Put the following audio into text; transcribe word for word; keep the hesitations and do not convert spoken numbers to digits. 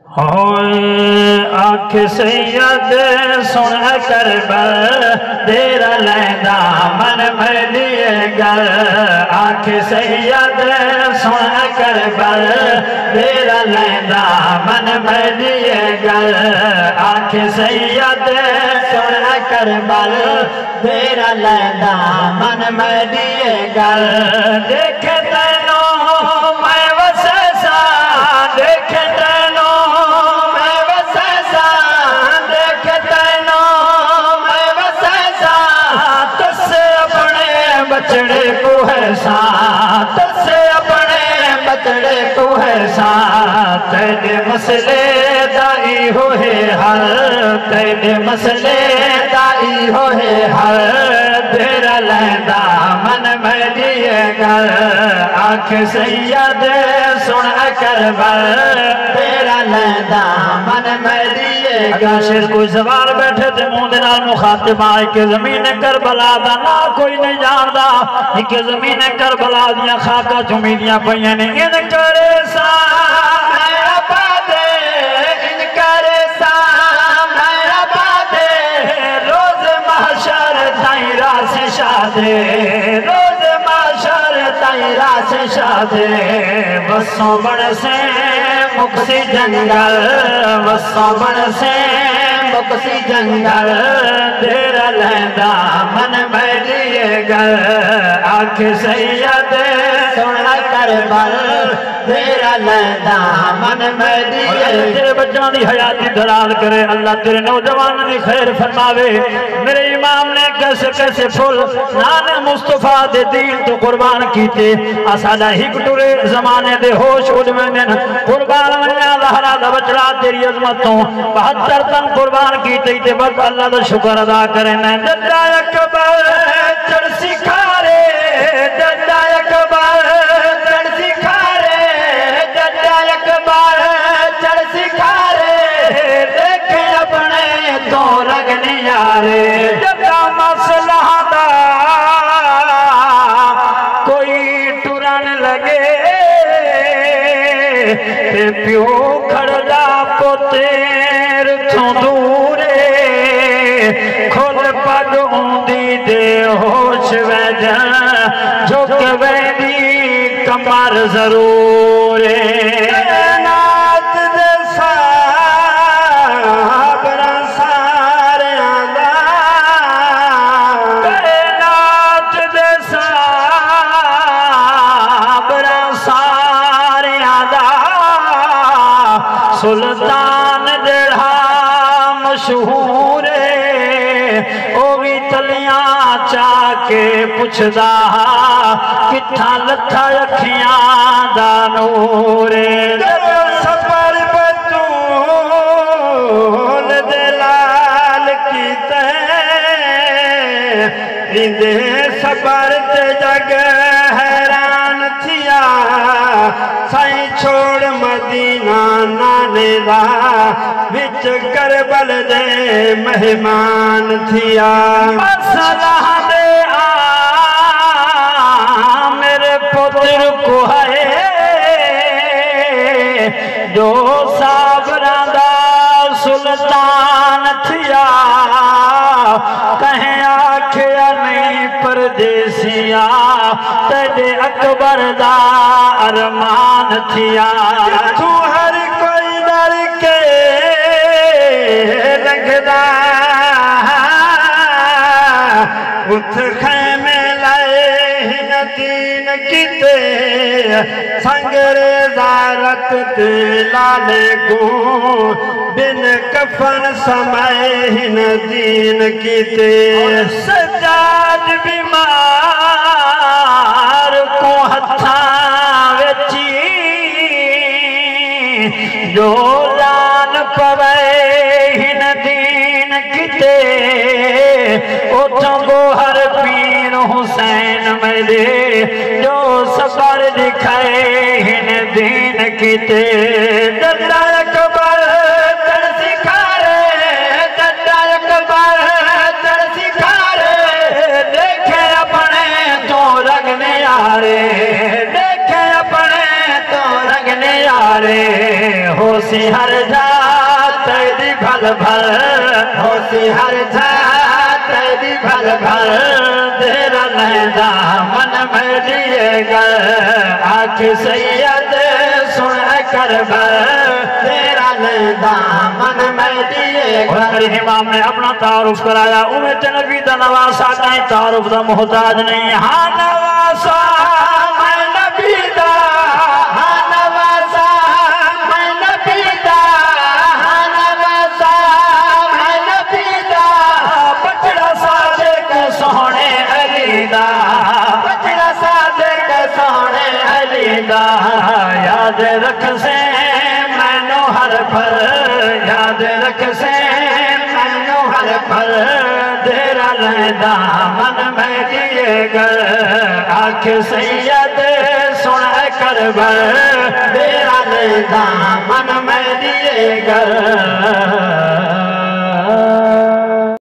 आख सैयद सुन करबल तेरा लैंदा मन मलिए गल। आख सैयद सुन करबल तेरा लैंदा मन मलिए गल। आख सैयद सुन करबल तेरा लैंदा मन मलिए गल। देख तैनो मैं वसे सा देख तैनो मैं वसे सा देख तैनो मैं वसे सा तुझसे अपने बचड़े को है सा तुझसे अपने बचड़े को है सा। तेरे मसले दाई हो है हल तेरे मसले दाई हो है हल। तेरा लैंदा मन में दिए गल। आख सैयद सुन करबल तेरा लैंदा मन में दिए गल। शेर कोई सवाल बैठे थे मुंह दे नाल मुखातिब आए कि जमीन करबला दा ना कोई नहीं जानदा कि जमीन करबला दियां खाका चुमीदियां पईयां ने। इन करे सा मेरा बादे इन करे सा मेरा बादे रोज महशर ताई रास शादे रोज महशर ताई रास शादे। बसों बड़ से मुक्सी जंगल बसों बड़ से मुक्सी जंगल। तेरा लैंदा मन में दिए गल। आख सैयद सुन करबल तेरा लैंदा मन में दिए। तेरे बच्चों की हयाती दराज करे अल्लाह तेरे नौजवान की खैर फरमावे। मेरे इमाम ने कैसे कैसे फुल नाने मुस्तफा दे दीन तो कुर्बान कीते। साडा हिक टुरे जमाने दे होश उड़वेंदे न कुर्बान वन्या लहरा दा बचड़ा तेरी अजमत तो बहत्तर तन कुर्बान कीते ते बस अल्लाह दा शुक्र अदा करे न। दद्दा अकबर चढ़ सिखारे दद्दा अकबर चढ़ सिखारे दद्दा अकबर चढ़ सिखारे। देखे अपने तो लगने यारे दद्दा मसला दा कोई टुरन लगे ते प्यो खड़दा पोतेर तो दूरे। खोल पग ऊंदी दे होश वैजा झुक वैदी कमर जरूर। नात दे साबरा सारे आंदा नात दे साबरा सारे आंदा। सुल्तान जड़ा मशहूर ओ भी तलियां चाके पुछदा किथा लथा अखियां दा नूर। सफर बतूल दे लाल कीते इंदे सफर ते जग हैरान थिया। साईं छोड़ मदीना नाने दा विच करबल दे मेहमान थिया। मसला दे आ मेरे पुत्र को है जो साबरा दा सुल्तान थिया। कहें आखिया नहीं परदेसिया तेरे अकबर दा अरमान थिया। तू हर कोई डर के रंगदा उठ खैमे लाए दीन किते संगरे जारत ते लाले गो बिन कफन समय हिन दीन किते। सजाद बीमार को हथा वेची जो लान पवे हिन दीन किते। उठो गोहर पीर हुसैन मेरे जो सफर दिखाए हिन दीन किते। दद्दा अकबर चढ़ सिखारे दद्दा अकबर चढ़ सिखारे। देखे अपने तो रगने यारे देखे अपने तो रगने यारे। हो सी हर जात तेरी भल भल हो सी हर जात तेरी भल भल तेरा लहदा मन में लिए गर आँख सैयद सुन कर भर तेरा लहदा मन में लिए गर। इमाम ने अपना तारुफ कराया उम्मत नबी दा नवासा कहीं तारुफ दा मोहताज नहीं। हाँ नवासा मैं नबी दा हाँ नवासा मैं नबी दा हाँ नवासा मैं नबी दा बचड़ा साजे के सोहने अली दा बचड़ा साजे के सोहने अली दा याद रख से मैनू हर पल याद रख से मैनू हर पल तेरा लहदा मन में दिए गर आँख सैयद सुन कर भर तेरा लहदा मन में दिए गर।